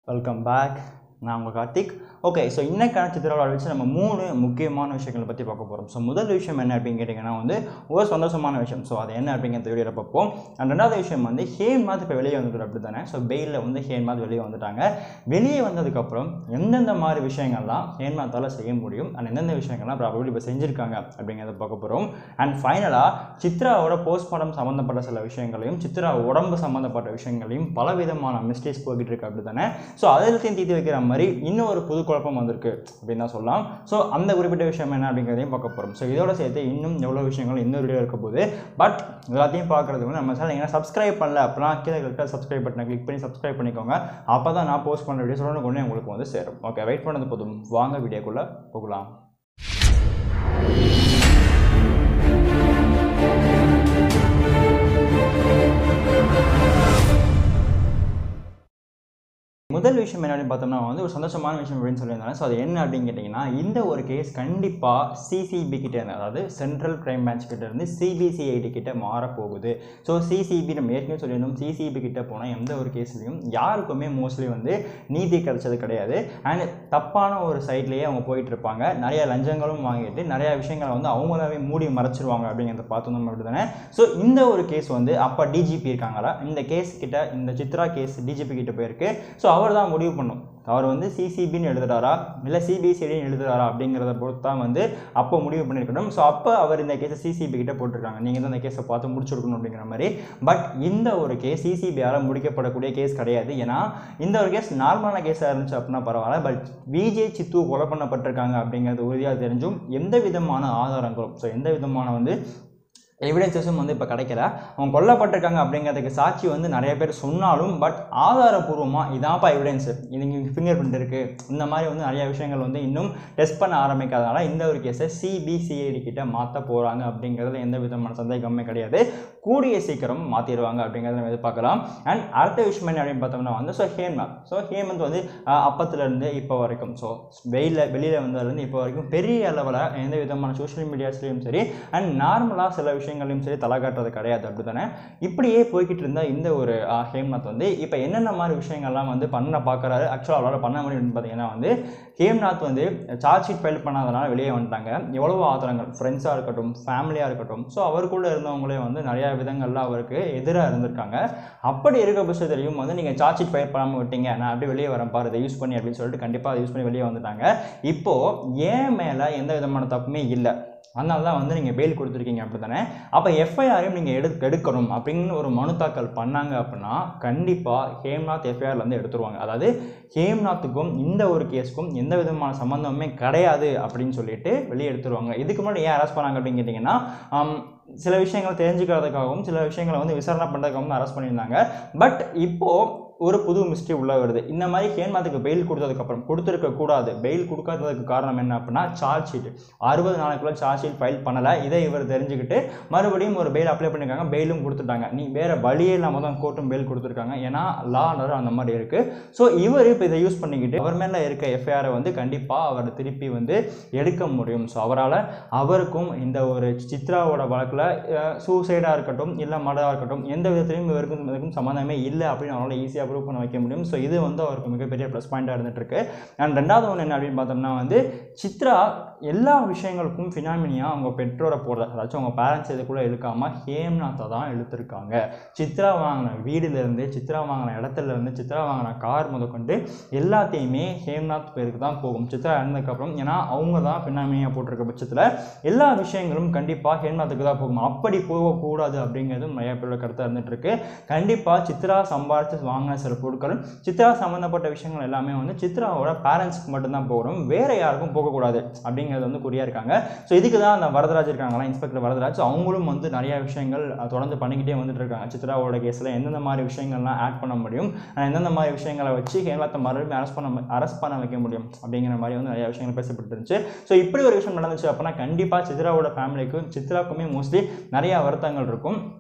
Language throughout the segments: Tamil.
Welcome back. நான் உங்கள் கார்த்திக். ஓகே, ஸோ இன்னைக்கான சித்திரவதை வச்சு நம்ம 3 முக்கியமான விஷயங்களை பற்றி பார்க்க போகிறோம். ஸோ முதல் விஷயம் என்ன அப்படின்னு கேட்டிங்கன்னா ஒரு சந்தோஷமான விஷயம். ஸோ அது என்ன அப்படிங்கிறத வீடியோவில் பார்ப்போம். அண்ட் ரெண்டாவது விஷயம் ஹேமாத் இப்போ வெளியே வந்துட்டு அப்படி தானே. ஸோ பெயிலில் ஹேமாத் வெளியே வந்துட்டாங்க. வெளியே வந்ததுக்கப்புறம் எந்தெந்த மாதிரி விஷயங்கள்லாம் ஹேமாத்தால் செய்ய முடியும் அண்ட் எந்தெந்த விஷயங்கள்லாம் ப்ராபபிலி இப்போ செஞ்சுருக்காங்க அப்படிங்கிறத பார்க்க போகிறோம். அண்ட் ஃபைனலாக சித்ராவோட போஸ்ட்மார்ட்டம் சம்மந்தப்பட்ட சில விஷயங்களையும் சித்ரா உடம்பு சம்மந்தப்பட்ட விஷயங்களையும் பலவிதமான மிஸ்டேக்ஸ் போய்கிட்டு இருக்கு அப்படி தானே. ஸோ அதில் தீர்த்து வைக்கிற மாதிரி இன்னும் ஒரு புது குழப்பம் வந்திருக்கு அப்படின்னு தான் சொல்லலாம். ஸோ அந்த குறிப்பிட்ட விஷயம் என்ன அப்படிங்கிறதையும் பார்க்க போகிறோம். ஸோ இதோட சேர்த்து இன்னும் எவ்வளோ விஷயங்கள் இன்னொரு வீடியோ இருக்க போது. பட் எல்லாத்தையும் பார்க்குறதுக்கு நம்ம சேனல் நீங்கள் சப்ஸ்கிரைப் பண்ணல அப்படின்னா கீழே இருக்க சப்ஸ்கிரைப் பட்டனை கிளிக் பண்ணி சப்ஸ்கிரைப் பண்ணிக்கோங்க. அப்போ தான் நான் போஸ்ட் பண்ணுற வீடியோஸ் உடனே உங்களுக்கு சேரும். ஓகே, வெயிட் பண்ணது போதும், வாங்க வீடியோக்குள்ளே போகலாம். முதல் விஷயம் என்ன அப்படின்னு பார்த்தோம்னா ஒரு சந்தோஷமான விஷயம் அப்படின்னு சொல்லியிருந்தாங்க. ஸோ அது என்ன அப்படின்னு கேட்டிங்கன்னா, இந்த ஒரு கேஸ் கண்டிப்பாக சிசிபி கிட்டே இருந்து, அதாவது சென்ட்ரல் கிரைம் பிரான்ச் கிட்ட இருந்து சிபிசிஐடி கிட்ட மாறப்போகுது. ஸோ சிசிபி நம்ம ஏற்கனவே சொல்லியிருந்தோம், சிசிபி கிட்ட போனால் எந்த ஒரு கேஸ்லையும் யாருக்குமே மோஸ்ட்லி நீதி கிடைச்சது கிடையாது. அண்ட் தப்பான ஒரு சைட்லேயே அவங்க போயிட்டு இருப்பாங்க. நிறைய லஞ்சங்களும் வாங்கிட்டு நிறைய விஷயங்களை அவங்களாவே மூடி மறைச்சிருவாங்க அப்படிங்கிறத பார்த்தோம் அப்படி தானே. ஸோ இந்த ஒரு கேஸ் அப்போ டிஜிபி இருக்காங்களா, இந்த கேஸ் கிட்ட, இந்த சித்ரா கேஸ் டிஜிபி கிட்ட போயிருக்கு. ஸோ அவர் தான் முடிவு பண்ணும், அவர் சிசிபின்னு எழுதுறாரா இல்லை சிபிசிஐடின்னு எழுதுறாரா அப்படிங்கிறத பொறுத்து தான் அப்போ முடிவு பண்ணியிருக்கணும். ஸோ அப்போ அவர் இந்த கேஸை சிசிபி கிட்ட போட்டிருக்காங்க, நீங்கள் தான் இந்த கேஸை பார்த்து முடிச்சுருக்கணும் அப்படிங்கிற மாதிரி. பட் இந்த ஒரு கேஸ் சிசிபியால் முடிக்கப்படக்கூடிய கேஸ் கிடையாது. ஏன்னா இந்த ஒரு கேஸ் நார்மலான கேஸாக இருந்துச்சு அப்படின்னா பரவாயில்ல. பட் விஜய் சித்து கொலை பண்ணப்பட்டிருக்காங்க அப்படிங்கிறது உறுதியாக தெரிஞ்சும் எந்த விதமான ஆதாரங்களும், ஸோ எந்த விதமான எவிடன்சஸும் இப்போ கிடைக்கல. அவங்க கொல்லப்பட்டிருக்காங்க அப்படிங்கிறதுக்கு சாட்சி நிறைய பேர் சொன்னாலும், பட் ஆதாரபூர்வமாக இதான்ப்பா எவிடன்ஸு, இது ஃபிங்கர் பிரிண்ட் இருக்குது, இந்த மாதிரி நிறைய விஷயங்கள் இன்னும் டெஸ்ட் பண்ண ஆரம்பிக்காதனால இந்த ஒரு கேஸை சிபிசிஐடி கிட்ட மாற்ற போகிறாங்க அப்படிங்கிறதுல எந்த விதமான சந்தேகமே கிடையாது. கூடிய சீக்கிரம் மாற்றிடுவாங்க அப்படிங்கிறத நம்ம எதிர்பார்க்கலாம். அண்ட் அடுத்த விஷயம் என்ன அப்படின்னு பார்த்தோம்னா ஹேமந்த் அப்பத்துலேருந்து இப்போ வரைக்கும், ஸோ வெளியில் வந்ததுலேருந்து இப்போ வரைக்கும் பெரிய அளவில் எந்த விதமான சோஷியல் மீடியாஸ்லையும் சரி அண்ட் நார்மலாக சில விஷயங்களையும் சரி தலை காட்டுறது கிடையாது அப்படி தானே. இப்படியே போய்கிட்டு இருந்தால் இந்த ஒரு ஹேம்நாத் இப்போ என்னென்ன மாதிரி விஷயங்கள்லாம் பண்ண பார்க்குறாரு. ஆக்சுவலாக அவரால் பண்ண முடியும்னு பார்த்தீங்கன்னா ஹேம்நாத் சார்ஜ் ஷீட் ஃபைல் பண்ணாதனால வெளியே வந்துட்டாங்க. எவ்வளவோ ஆதாரங்கள், ஃப்ரெண்ட்ஸாக இருக்கட்டும், ஃபேமிலியாக இருக்கட்டும், ஸோ அவருக்குள்ளே இருந்தவங்களே நிறையா விதங்கள்லாம் அவருக்கு எதிராக இருந்திருக்காங்க. அப்படி இருக்க பட்சத்துலையும் நீங்கள் சார்ஜ் ஷீட் ஃபைல் பண்ணாமல் விட்டீங்க, நான் அப்படியே வெளியே வரேன் பாரு, இதை யூஸ் பண்ணி அப்படின்னு சொல்லிட்டு கண்டிப்பாக அதை யூஸ் பண்ணி வெளியே வந்துட்டாங்க. இப்போது ஏன் மேலே எந்த விதமான தப்புமே இல்லை, அதனால தான் நீங்கள் பெயில் கொடுத்துருக்கீங்க அப்படி தானே. அப்போ எஃப்ஐஆரையும் நீங்கள் எடுக்கணும் அப்படின்னு ஒரு மனு தாக்கல் பண்ணாங்க அப்படின்னா கண்டிப்பாக ஹேம்நாத் எஃப்ஐஆர்லேருந்து எடுத்துருவாங்க. அதாவது ஹேம்நாத்துக்கும் இந்த ஒரு கேஸுக்கும் எந்த விதமான சம்மந்தமே கிடையாது அப்படின்னு சொல்லிட்டு வெளியே எடுத்துருவாங்க. இதுக்கு முன்னாடி ஏன் அரெஸ்ட் பண்ணாங்க அப்படின்னு கேட்டிங்கன்னா, சில விஷயங்களை தெரிஞ்சுக்கிறதுக்காகவும் சில விஷயங்களை விசாரணை பண்ணுறதுக்காகவும் அரெஸ்ட் பண்ணியிருந்தாங்க. பட் இப்போது ஒரு புது மிஸ்ட்ரி உள்ள வருது. இந்த மாதிரி ஹேம்நாத்துக்கு பெயில் கொடுத்ததுக்கப்புறம் கொடுத்துருக்க கூடாது. பெயில் கொடுக்காததுக்கு காரணம் என்ன அப்படின்னா சார்ஜ் ஷீட் 60 நாளைக்குள்ள சார்ஜ் ஷீட் ஃபைல் பண்ணலை. இதை இவர் தெரிஞ்சுக்கிட்டு மறுபடியும் ஒரு பெயில் அப்ளை பண்ணியிருக்காங்க, பெயிலும் கொடுத்துட்டாங்க. நீ வேறு வழியே இல்லாமல் தான் கோர்ட்டும் பெயில் கொடுத்துருக்காங்க. ஏன்னா லா அண்டர் அந்த மாதிரி இருக்குது. ஸோ இவர் இப்போ இதை யூஸ் பண்ணிக்கிட்டு அவர் மேலே இருக்க எஃப்ஐஆரை கண்டிப்பாக அவர் திருப்பி எடுக்க முடியும். ஸோ அவருக்கும் இந்த ஒரு சித்ராவோட வழக்கில் சூசைடாக இருக்கட்டும் இல்லை மர்டராக இருக்கட்டும் எந்த விதத்திலையும் இவருக்கும் சம்மந்தமே இல்லை அப்படின்னு அவரால் ஈஸியாக ப்ரூவ் பண்ண வைக்க முடியும். ஸோ இது அவருக்கு மிகப்பெரிய ப்ளஸ் பாயிண்டாக இருந்துட்டு இருக்கு. அண்ட் ரெண்டாவது ஒன்று என்ன அப்படின்னு பார்த்தோம்னா சித்ரா எல்லா விஷயங்களுக்கும் ஃபினாமினியாக அவங்க பெற்றோரை போடுறது, அதாச்சும் அவங்க பேரண்ட்ஸ் இதுக்குள்ளே இழுக்காமல் ஹேம்நாத்தை தான் இழுத்துருக்காங்க. சித்ரா வாங்கின வீடுலேருந்து, சித்ரா வாங்கின இடத்துலேருந்து, சித்ரா வாங்கின கார் முதற்கொண்டு எல்லாத்தையுமே ஹேம்நாத் பேருக்கு தான் போகும் சித்ரா இறந்ததுக்கப்புறம். ஏன்னா அவங்க தான் ஃபினாமினியாக போட்டிருக்க பட்சத்தில் எல்லா விஷயங்களும் கண்டிப்பாக ஹேம்நாத்துக்கு தான் போகும். அப்படி போகக்கூடாது அப்படிங்கிறதும் நிறைய பேரோட கருத்தாக இருந்துட்டு இருக்கு. கண்டிப்பாக சித்ரா சம்பாதிச்சு வாங்கின சில பொருட்கள், சித்ரா சம்மந்தப்பட்ட விஷயங்கள் எல்லாமே சித்ராவோட பேரண்ட்ஸ்க்கு மட்டும்தான் போகணும், வேற யாருக்கும் போகக்கூடாது அப்படிங்கிறது குறியா இருக்காங்க. ஸோ இதுக்கு தான் அந்த வரதராஜ் இருக்காங்களா, இன்ஸ்பெக்டர் வரதராஜ், அவங்களும் நிறைய விஷயங்கள் தொடர்ந்து பண்ணிக்கிட்டே வந்துட்டு இருக்காங்க. சித்ராவோட கேஸில் எந்தெந்த மாதிரி விஷயங்கள்லாம் ஆட் பண்ண முடியும், எந்தெந்த மாதிரி விஷயங்களை வச்சு ஹேம்நாத்தை மறுபடியும் அரெஸ்ட் பண்ண வைக்க முடியும் அப்படிங்கிற மாதிரி நிறைய விஷயங்கள் பேசப்பட்டு இருந்துச்சு. ஸோ இப்படி ஒரு விஷயம் நடந்துச்சு அப்படின்னா கண்டிப்பாக சித்ராவோட ஃபேமிலிக்கும் சித்ராக்குமே மோஸ்ட்லி நிறைய வருத்தங்கள் இருக்கும்.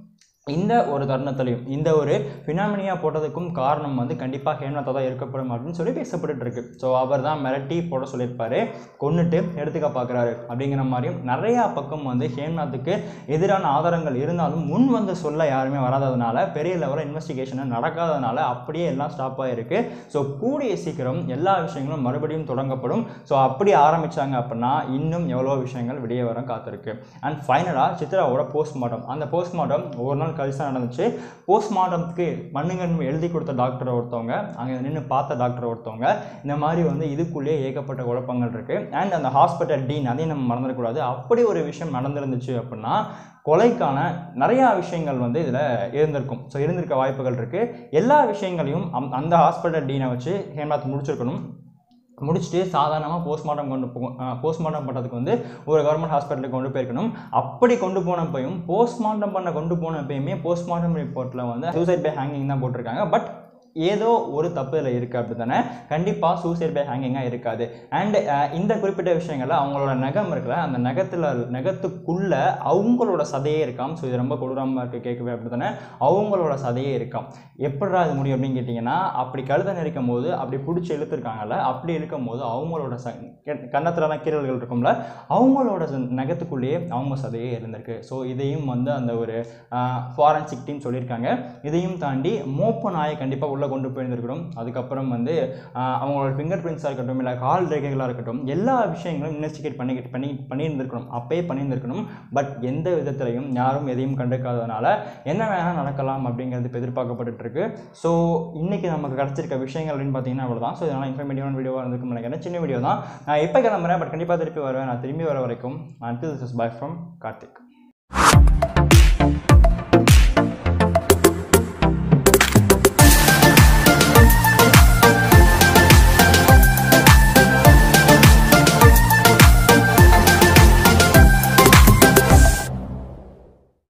இந்த ஒரு தருணத்திலையும் இந்த ஒரு ஃபினாமினியா போட்டதுக்கும் காரணம் வந்து கண்டிப்பாக ஹேமநாத்தாக தான் இருக்கப்படும் அப்படின்னு சொல்லி பேசப்பட்டு இருக்கு. ஸோ அவர் தான் மிரட்டி போட சொல்லியிருப்பாரு, கொன்னுட்டு எடுத்துக்க பார்க்குறாரு அப்படிங்கிற மாதிரியும் நிறையா பக்கம் வந்து ஹேமநாத்துக்கு எதிரான ஆதாரங்கள் இருந்தாலும் முன் வந்து சொல்ல யாருமே வராததுனால பெரிய லெவலில் இன்வெஸ்டிகேஷன் நடக்காததுனால அப்படியே எல்லாம் ஸ்டாப் ஆகிருக்கு. ஸோ கூடிய சீக்கிரம் எல்லா விஷயங்களும் மறுபடியும் தொடங்கப்படும். ஸோ அப்படி ஆரம்பித்தாங்க அப்படின்னா இன்னும் எவ்வளோ விஷயங்கள் விடிய வர காத்திருக்கு. அண்ட் ஃபைனலாக சித்ராவோட போஸ்ட்மார்ட்டம், அந்த போஸ்ட்மார்ட்டம் ஒரு நாள் கழிச்சு நடந்துச்சு. போஸ்ட்மார்ட்டம்க்கு மண்ணுங்கன்னு எழுதி கொடுத்த டாக்டர் ஒருத்தவங்க, அங்கே நின்று பார்த்த டாக்டர் ஒருத்தவங்க, இந்த மாதிரி வந்து இதுக்குள்ளேயே ஏகப்பட்ட குழப்பங்கள் இருக்குது. அண்ட் அந்த ஹாஸ்பிட்டல் டீன், அதையும் நம்ம மறந்துடக்கூடாது. அப்படி ஒரு விஷயம் நடந்துருந்துச்சு அப்படின்னா கொலைக்கான நிறையா விஷயங்கள் வந்து இதில் இருந்திருக்கும். ஸோ இருந்திருக்க வாய்ப்புகள் இருக்குது. எல்லா விஷயங்களையும் அந்த ஹாஸ்பிட்டல் டீனை வச்சு ஹேமநாத் முடிச்சிருக்கணும். முடிச்சுட்டு சாதாரணமாக போஸ்ட்மார்ட்டம் பண்ணுறதுக்கு வந்து ஒரு கவர்மெண்ட் ஹாஸ்பிட்டலுக்கு கொண்டு போயிருக்கணும். அப்படி கொண்டு போனப்பையும் போஸ்ட்மார்ட்டம் கொண்டு போனப்பையுமே போஸ்ட்மார்ட்டம் ரிப்போர்ட்டில் வந்து சூசைட் பை ஹேங்கிங் தான் போட்டிருக்காங்க. பட் ஏதோ ஒரு தப்பு இதில் இருக்குது அப்படி தானே, கண்டிப்பாக சூசைட் பை ஹேங்கிங்காக இருக்காது. அண்ட் இந்த குறிப்பிட்ட விஷயங்களில் அவங்களோட நகம் இருக்குல்ல, அந்த நகத்துக்குள்ளே அவங்களோட சதையே இருக்காம். ஸோ இது ரொம்ப கொடூரமாக இருக்குது கேட்கவே, அப்படி தானே அவங்களோட சதையே இருக்காம். எப்படா அது முடியும் அப்படின்னு கேட்டிங்கன்னா, அப்படி கழுத்தை நெரிக்கும் போது அப்படி பிடிச்சி இழுத்துருக்காங்கல்ல, அப்படி இருக்கும் போது அவங்களோட கன்னத்துலலாம் கீரல்கள் இருக்கும்ல, அவங்களோட நகத்துக்குள்ளேயே அவங்க சதையே இருந்திருக்கு. ஸோ இதையும் வந்து அந்த ஒரு ஃபாரன்சிக் டீம் சொல்லியிருக்காங்க. இதையும் தாண்டி மோப்ப நாயை கண்டிப்பாக உள்ள கொண்டு போயிருந்துருக்கணும். அதுக்கப்புறம் வந்து அவங்களோட ஃபிங்கர் பிரிண்ட்ஸாக இருக்கட்டும், இல்லை கால் ரேகைகளாக இருக்கட்டும், எல்லா விஷயங்களும் இன்வெஸ்டிகேட் பண்ணியிருந்திருக்கணும், அப்பயே பண்ணியிருந்திருக்கணும். பட் எந்த விதத்திலையும் யாரும் எதையும் கண்டுக்காததுனால என்ன வேணால் நடக்கலாம் அப்படிங்கிறது எதிர்பார்க்கப்பட்டு இருக்கு. ஸோ இன்றைக்கி நமக்கு கிடச்சிருக்க விஷயங்கள் அப்படின்னு பார்த்தீங்கன்னா அவ்வளோதான். ஸோ இதனால் இன்ஃபர்மேட்டிவான வீடியோவாக இருந்திருக்குன்னு நினைக்கிறேன். சின்ன வீடியோ தான். நான் எப்போ கிளம்புறேன், பட் கண்டிப்பாக திருப்பி வருவேன். நான் திரும்பி வர வரைக்கும் until this is bye from Karthik.